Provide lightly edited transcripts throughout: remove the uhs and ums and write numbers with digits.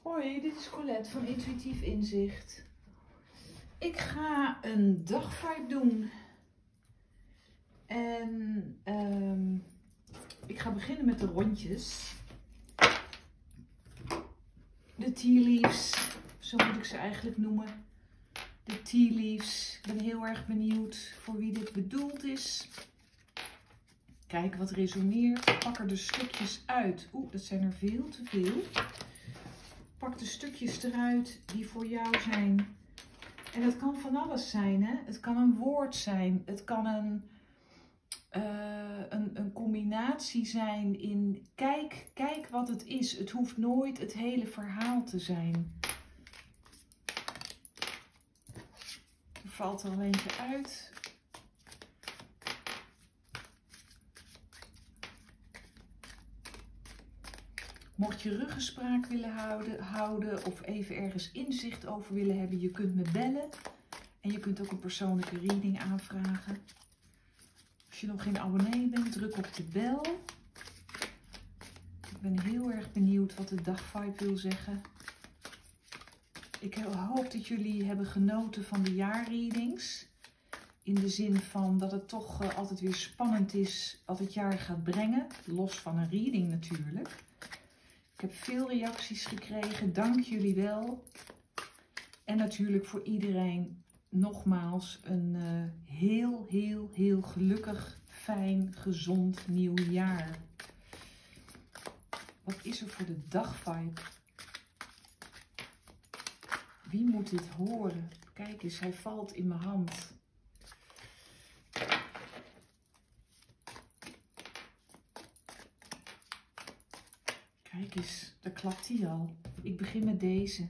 Hoi, dit is Colette van Intuïtief Inzicht. Ik ga een dagvibe doen. En ik ga beginnen met de rondjes. De tea leaves, zo moet ik ze eigenlijk noemen. De tea leaves. Ik ben heel erg benieuwd voor wie dit bedoeld is. Kijk wat resoneert. Pak er de stukjes uit. Oeh, dat zijn er veel te veel. Pak de stukjes eruit die voor jou zijn. En dat kan van alles zijn, hè? Het kan een woord zijn. Het kan een combinatie zijn in kijk wat het is. Het hoeft nooit het hele verhaal te zijn. Er valt er al eentje uit. Mocht je ruggespraak willen houden of even ergens inzicht over willen hebben, je kunt me bellen. En je kunt ook een persoonlijke reading aanvragen. Als je nog geen abonnee bent, druk op de bel. Ik ben heel erg benieuwd wat de dagvibe wil zeggen. Ik hoop dat jullie hebben genoten van de jaarreadings. In de zin van dat het toch altijd weer spannend is wat het jaar gaat brengen. Los van een reading natuurlijk. Ik heb veel reacties gekregen, dank jullie wel. En natuurlijk voor iedereen nogmaals een heel gelukkig, fijn, gezond nieuw jaar. Wat is er voor de dagvibe? Wie moet dit horen? Kijk eens, hij valt in mijn hand. Kijk eens, daar klapt hij al. Ik begin met deze.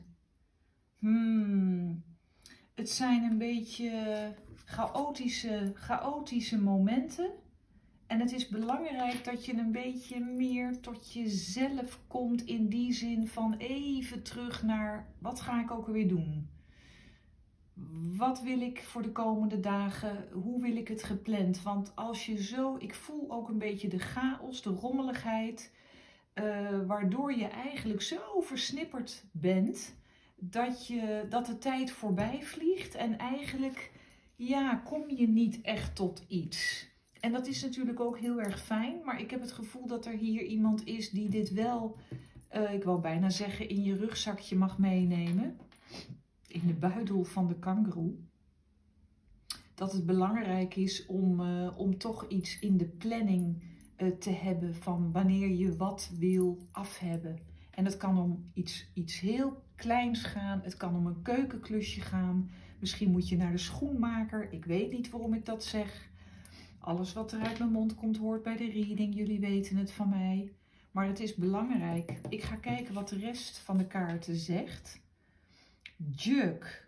Het zijn een beetje chaotische momenten. En het is belangrijk dat je een beetje meer tot jezelf komt. In die zin van even terug naar, wat ga ik ook alweer doen? Wat wil ik voor de komende dagen? Hoe wil ik het gepland? Want als je zo, ik voel ook een beetje de chaos, de rommeligheid. Waardoor je eigenlijk zo versnipperd bent dat de tijd voorbij vliegt en eigenlijk kom je niet echt tot iets. En dat is natuurlijk ook heel erg fijn, maar ik heb het gevoel dat er hier iemand is die dit wel, ik wou bijna zeggen, in je rugzakje mag meenemen. In de buidel van de kangoeroe. Dat het belangrijk is om toch iets in de planning te hebben van wanneer je wat wil afhebben. En het kan om iets heel kleins gaan. Het kan om een keukenklusje gaan. Misschien moet je naar de schoenmaker. Ik weet niet waarom ik dat zeg. Alles wat er uit mijn mond komt hoort bij de reading. Jullie weten het van mij. Maar het is belangrijk. Ik ga kijken wat de rest van de kaarten zegt. Jug.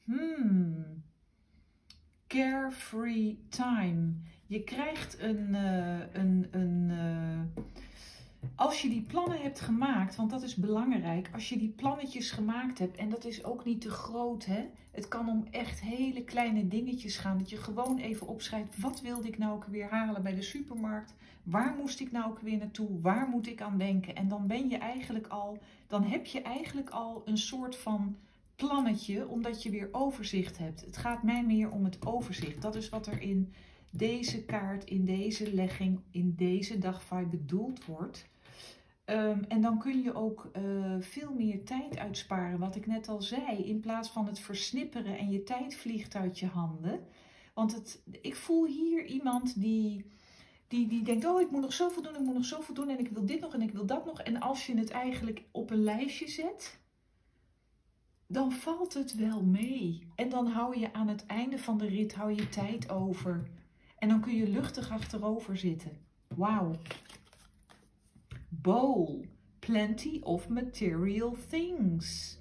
Carefree time. Je krijgt als je die plannen hebt gemaakt, want dat is belangrijk, als je die plannetjes gemaakt hebt, en dat is ook niet te groot, hè? Het kan om echt hele kleine dingetjes gaan, dat je gewoon even opschrijft, wat wilde ik nou ook weer halen bij de supermarkt? Waar moest ik nou ook weer naartoe? Waar moet ik aan denken? En dan heb je eigenlijk al een soort van plannetje, omdat je weer overzicht hebt. Het gaat mij meer om het overzicht. Dat is wat er in deze kaart, in deze legging, in deze dagvibe bedoeld wordt. En dan kun je ook veel meer tijd uitsparen, wat ik net al zei. In plaats van het versnipperen en je tijd vliegt uit je handen. Want ik voel hier iemand die denkt, oh, ik moet nog zoveel doen, ik moet nog zoveel doen. En ik wil dit nog en ik wil dat nog. En als je het eigenlijk op een lijstje zet, dan valt het wel mee. En dan hou je aan het einde van de rit tijd over. En dan kun je luchtig achterover zitten. Wauw. Bowl. Plenty of material things.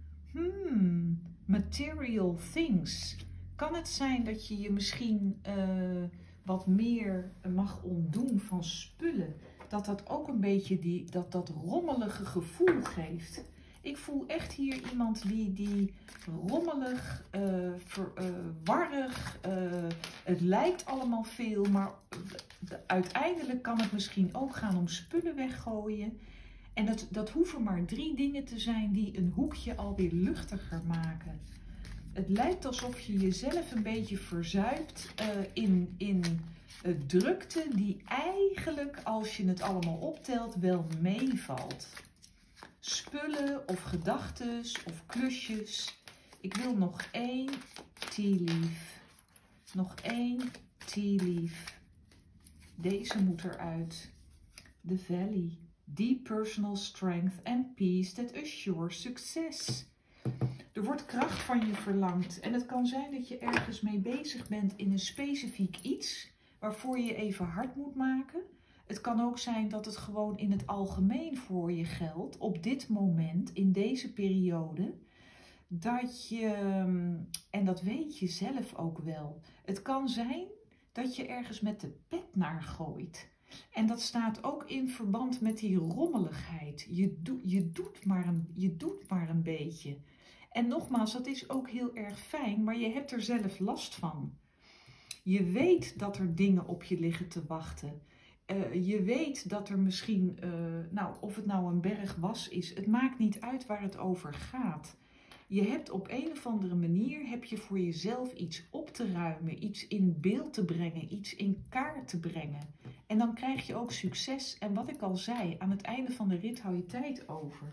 Material things. Kan het zijn dat je misschien wat meer mag ontdoen van spullen? Dat ook een beetje dat rommelige gevoel geeft. Ik voel echt hier iemand die rommelig, warrig, het lijkt allemaal veel, maar uiteindelijk kan het misschien ook gaan om spullen weggooien. En dat hoeven maar 3 dingen te zijn die een hoekje alweer luchtiger maken. Het lijkt alsof je jezelf een beetje verzuipt in drukte die eigenlijk, als je het allemaal optelt, wel meevalt. Spullen of gedachtes of klusjes. Ik wil nog 1 tea leaf. Nog 1 tea leaf. Deze moet eruit. The Valley. Deep personal strength and peace that assures success. Er wordt kracht van je verlangd. En het kan zijn dat je ergens mee bezig bent in een specifiek iets waarvoor je even hard moet maken. Het kan ook zijn dat het gewoon in het algemeen voor je geldt, op dit moment, in deze periode, dat je, en dat weet je zelf ook wel, het kan zijn dat je ergens met de pet naar gooit. En dat staat ook in verband met die rommeligheid. Je doet maar een beetje. En nogmaals, dat is ook heel erg fijn, maar je hebt er zelf last van. Je weet dat er dingen op je liggen te wachten. Je weet dat er misschien, of het nou een berg was is, het maakt niet uit waar het over gaat. Je hebt op een of andere manier, heb je voor jezelf iets op te ruimen, iets in beeld te brengen, iets in kaart te brengen. En dan krijg je ook succes. En wat ik al zei, aan het einde van de rit hou je tijd over.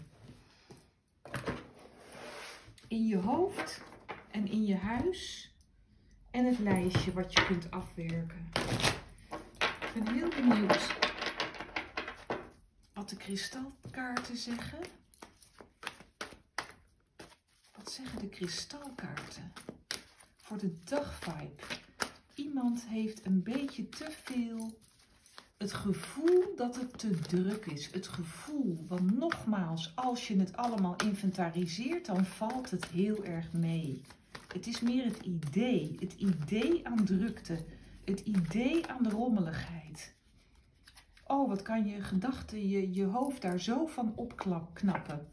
In je hoofd en in je huis en het lijstje wat je kunt afwerken. Ik ben heel benieuwd wat de kristalkaarten zeggen. Wat zeggen de kristalkaarten voor de dagvibe? Iemand heeft een beetje te veel het gevoel dat het te druk is. Het gevoel, want nogmaals, als je het allemaal inventariseert, dan valt het heel erg mee. Het is meer het idee aan drukte, het idee aan de rommeligheid. Oh, wat kan je gedachten, je hoofd daar zo van opknappen.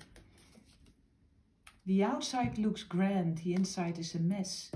The outside looks grand, the inside is a mess.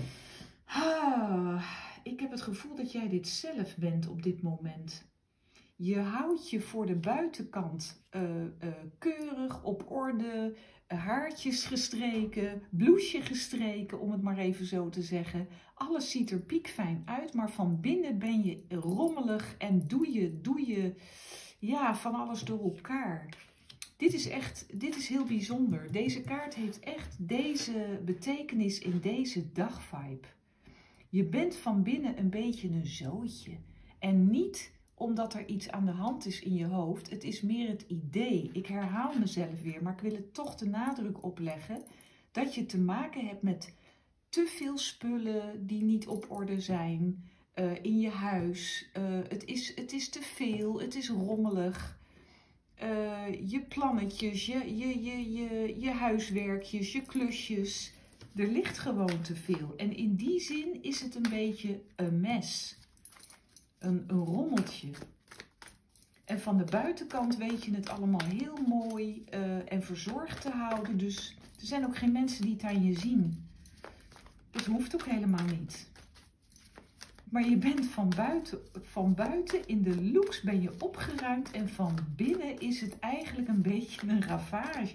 Ik heb het gevoel dat jij dit zelf bent op dit moment. Je houdt je voor de buitenkant keurig, op orde, haartjes gestreken, blouseje gestreken, om het maar even zo te zeggen. Alles ziet er piekfijn uit, maar van binnen ben je rommelig en doe je van alles door elkaar. Dit is heel bijzonder. Deze kaart heeft echt deze betekenis in deze dagvibe. Je bent van binnen een beetje een zootje. En niet omdat er iets aan de hand is in je hoofd. Het is meer het idee. Ik herhaal mezelf weer, maar ik wil er toch de nadruk op leggen dat je te maken hebt met te veel spullen die niet op orde zijn in je huis. Het is te veel, het is rommelig. Je plannetjes, je huiswerkjes, je klusjes. Er ligt gewoon te veel. En in die zin is het een beetje een mes. Een rommeltje. En van de buitenkant weet je het allemaal heel mooi en verzorgd te houden. Dus er zijn ook geen mensen die het aan je zien. Dat hoeft ook helemaal niet. Maar je bent van buiten in de looks ben je opgeruimd en van binnen is het eigenlijk een beetje een ravage.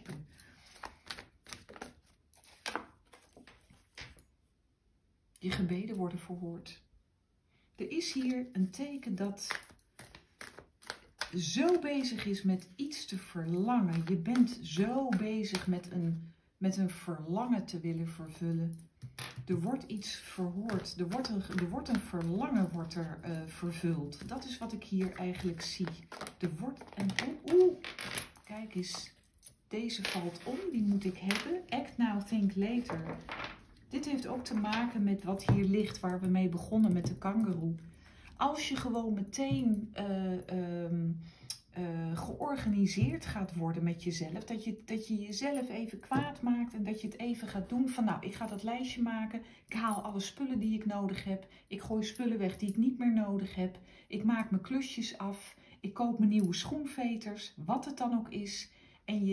Je gebeden worden verhoord. Er is hier een teken dat zo bezig is met iets te verlangen. Je bent zo bezig met een verlangen te willen vervullen. Er wordt iets verhoord. Er wordt een verlangen vervuld. Dat is wat ik hier eigenlijk zie. Er wordt kijk eens. Deze valt om. Die moet ik hebben. Act now, think later. Dit heeft ook te maken met wat hier ligt, waar we mee begonnen met de kangoeroe. Als je gewoon meteen georganiseerd gaat worden met jezelf, dat je jezelf even kwaad maakt en dat je het even gaat doen van nou, ik ga dat lijstje maken, ik haal alle spullen die ik nodig heb, ik gooi spullen weg die ik niet meer nodig heb, ik maak mijn klusjes af, ik koop mijn nieuwe schoenveters, wat het dan ook is en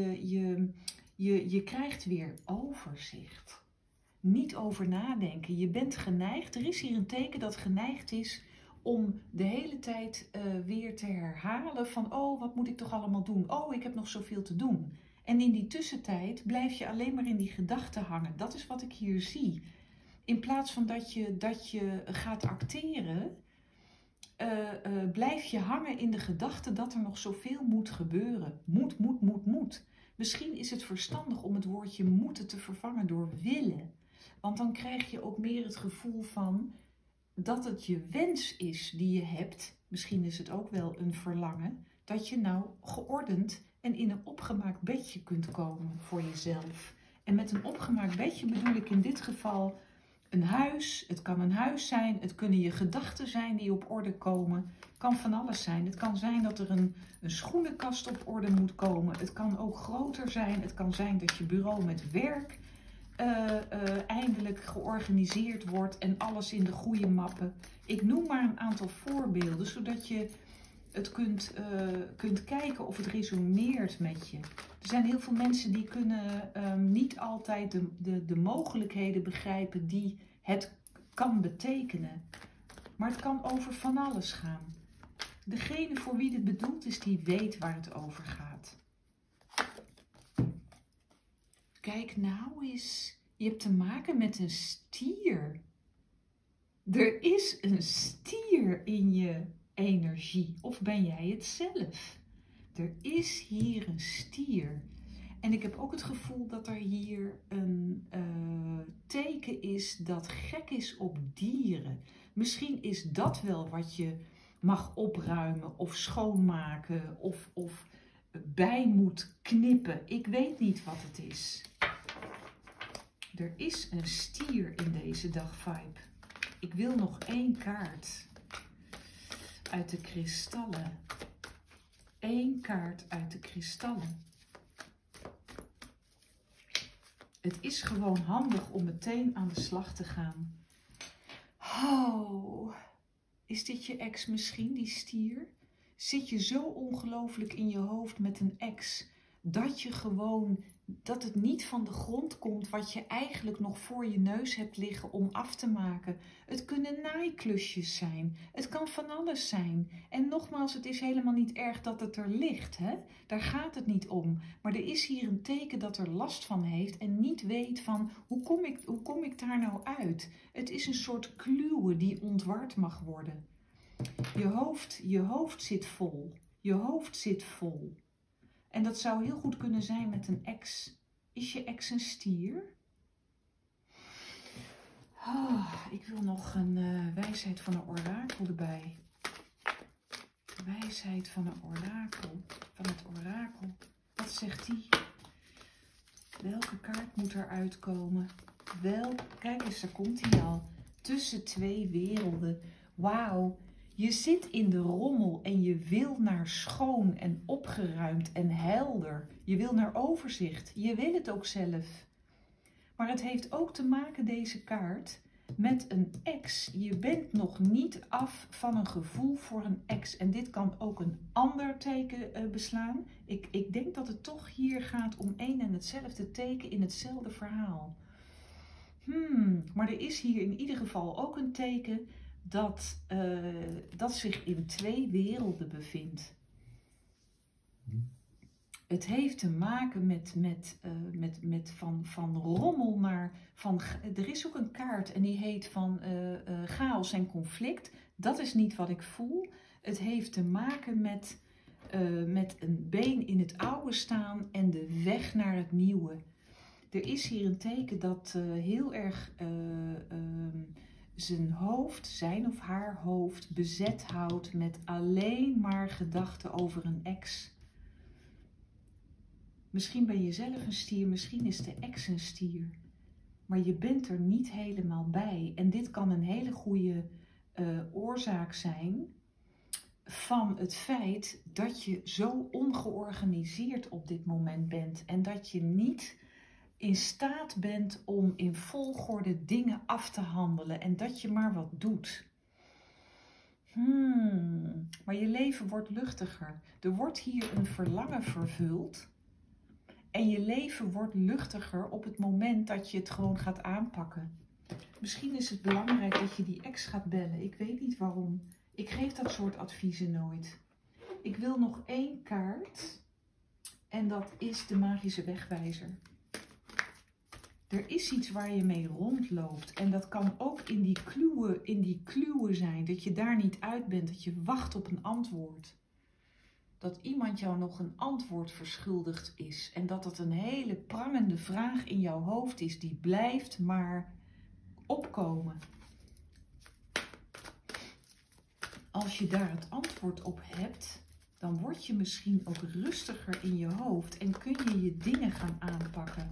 je krijgt weer overzicht. Niet over nadenken. Je bent geneigd. Er is hier een teken dat geneigd is om de hele tijd weer te herhalen van, oh, wat moet ik toch allemaal doen? Oh, ik heb nog zoveel te doen. En in die tussentijd blijf je alleen maar in die gedachten hangen. Dat is wat ik hier zie. In plaats van dat je gaat acteren, blijf je hangen in de gedachte dat er nog zoveel moet gebeuren. Moet. Misschien is het verstandig om het woordje moeten te vervangen door willen. Want dan krijg je ook meer het gevoel van dat het je wens is die je hebt. Misschien is het ook wel een verlangen. Dat je nou geordend en in een opgemaakt bedje kunt komen voor jezelf. En met een opgemaakt bedje bedoel ik in dit geval een huis. Het kan een huis zijn. Het kunnen je gedachten zijn die op orde komen. Het kan van alles zijn. Het kan zijn dat er een schoenenkast op orde moet komen. Het kan ook groter zijn. Het kan zijn dat je bureau met werk eindelijk georganiseerd wordt en alles in de goede mappen. Ik noem maar een aantal voorbeelden, zodat je het kunt kijken of het resoneert met je. Er zijn heel veel mensen die kunnen niet altijd de mogelijkheden begrijpen die het kan betekenen. Maar het kan over van alles gaan. Degene voor wie dit bedoeld is, die weet waar het over gaat. Kijk nou eens, je hebt te maken met een stier. Er is een stier in je energie, of ben jij het zelf? Er is hier een stier. En ik heb ook het gevoel dat er hier een teken is dat gek is op dieren. Misschien is dat wel wat je mag opruimen of schoonmaken of bij moet knippen. Ik weet niet wat het is. Er is een stier in deze dagvibe. Ik wil nog 1 kaart uit de kristallen. 1 kaart uit de kristallen. Het is gewoon handig om meteen aan de slag te gaan. Oh, is dit je ex misschien, die stier? Zit je zo ongelooflijk in je hoofd met een ex dat het niet van de grond komt wat je eigenlijk nog voor je neus hebt liggen om af te maken. Het kunnen naaiklusjes zijn. Het kan van alles zijn. En nogmaals, het is helemaal niet erg dat het er ligt. Hè? Daar gaat het niet om. Maar er is hier een teken dat er last van heeft en niet weet van hoe kom ik daar nou uit? Het is een soort kluwe die ontward mag worden. Je hoofd zit vol. Je hoofd zit vol. En dat zou heel goed kunnen zijn met een ex. Is je ex een stier? Oh, ik wil nog een wijsheid van een orakel erbij. Wijsheid van een orakel. Van het orakel. Wat zegt die? Welke kaart moet er uitkomen? Kijk eens, daar komt hij al. Tussen 2 werelden. Wauw. Je zit in de rommel en je wil naar schoon en opgeruimd en helder. Je wil naar overzicht. Je wil het ook zelf. Maar het heeft ook te maken, deze kaart, met een ex. Je bent nog niet af van een gevoel voor een ex. En dit kan ook een ander teken beslaan. Ik denk dat het toch hier gaat om één en hetzelfde teken in hetzelfde verhaal. Maar er is hier in ieder geval ook een teken dat zich in 2 werelden bevindt. Het heeft te maken met van rommel naar... Er is ook een kaart en die heet van chaos en conflict. Dat is niet wat ik voel. Het heeft te maken met een been in het oude staan en de weg naar het nieuwe. Er is hier een teken dat heel erg zijn of haar hoofd bezet houdt met alleen maar gedachten over een ex. Misschien ben je zelf een stier, misschien is de ex een stier. Maar je bent er niet helemaal bij. En dit kan een hele goede oorzaak zijn van het feit dat je zo ongeorganiseerd op dit moment bent. En dat je niet in staat bent om in volgorde dingen af te handelen. En dat je maar wat doet. Maar je leven wordt luchtiger. Er wordt hier een verlangen vervuld. En je leven wordt luchtiger op het moment dat je het gewoon gaat aanpakken. Misschien is het belangrijk dat je die ex gaat bellen. Ik weet niet waarom. Ik geef dat soort adviezen nooit. Ik wil nog 1 kaart. En dat is de magische wegwijzer. Er is iets waar je mee rondloopt. En dat kan ook in die kluwen zijn. Dat je daar niet uit bent. Dat je wacht op een antwoord. Dat iemand jou nog een antwoord verschuldigd is. En dat dat een hele prangende vraag in jouw hoofd is. Die blijft maar opkomen. Als je daar het antwoord op hebt, dan word je misschien ook rustiger in je hoofd. En kun je je dingen gaan aanpakken.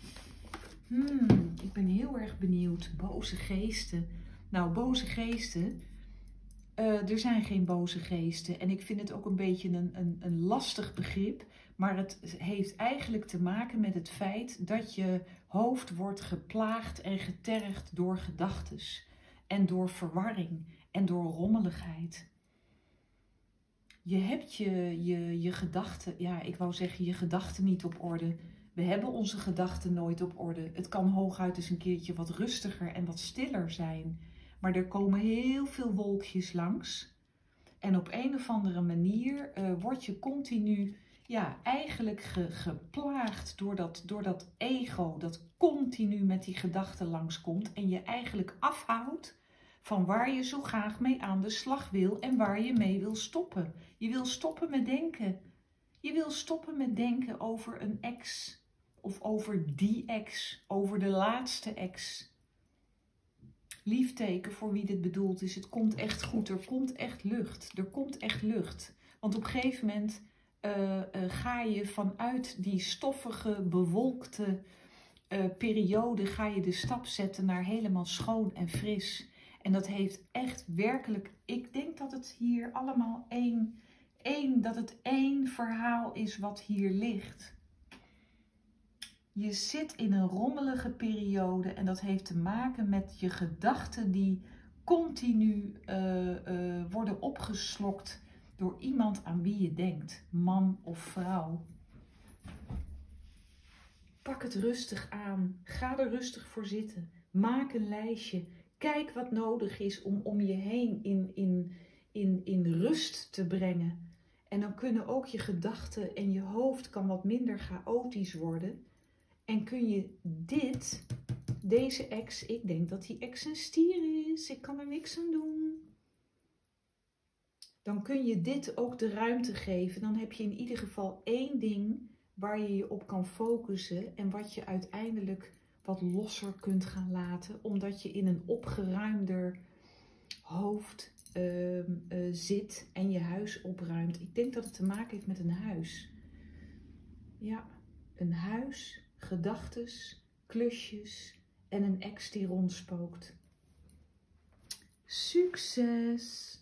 Ik ben heel erg benieuwd. Boze geesten. Nou, boze geesten. Er zijn geen boze geesten. En ik vind het ook een beetje een lastig begrip. Maar het heeft eigenlijk te maken met het feit dat je hoofd wordt geplaagd en getergd door gedachtes. En door verwarring en door rommeligheid. Je hebt je gedachten, ja, ik wou zeggen je gedachten niet op orde. We hebben onze gedachten nooit op orde. Het kan hooguit eens een keertje wat rustiger en wat stiller zijn. Maar er komen heel veel wolkjes langs. En op een of andere manier word je continu, ja, eigenlijk geplaagd door dat ego dat continu met die gedachten langskomt. En je eigenlijk afhoudt van waar je zo graag mee aan de slag wil en waar je mee wil stoppen. Je wil stoppen met denken. Je wil stoppen met denken over een ex. Of over die ex. Over de laatste ex. Liefteken voor wie dit bedoeld is. Het komt echt goed. Er komt echt lucht. Er komt echt lucht. Want op een gegeven moment ga je vanuit die stoffige, bewolkte periode ga je de stap zetten naar helemaal schoon en fris. En dat heeft echt werkelijk, ik denk dat het hier allemaal dat het één verhaal is wat hier ligt. Je zit in een rommelige periode en dat heeft te maken met je gedachten die continu worden opgeslokt door iemand aan wie je denkt, man of vrouw. Pak het rustig aan, ga er rustig voor zitten, maak een lijstje, kijk wat nodig is om je heen in rust te brengen. En dan kunnen ook je gedachten en je hoofd kan wat minder chaotisch worden. En kun je deze ex, ik denk dat die ex een stier is, ik kan er niks aan doen. Dan kun je dit ook de ruimte geven. Dan heb je in ieder geval 1 ding waar je je op kan focussen en wat je uiteindelijk wat losser kunt gaan laten, omdat je in een opgeruimder hoofd zit en je huis opruimt. Ik denk dat het te maken heeft met een huis. Ja, een huis, gedachtes, klusjes en een ex die rondspookt. Succes!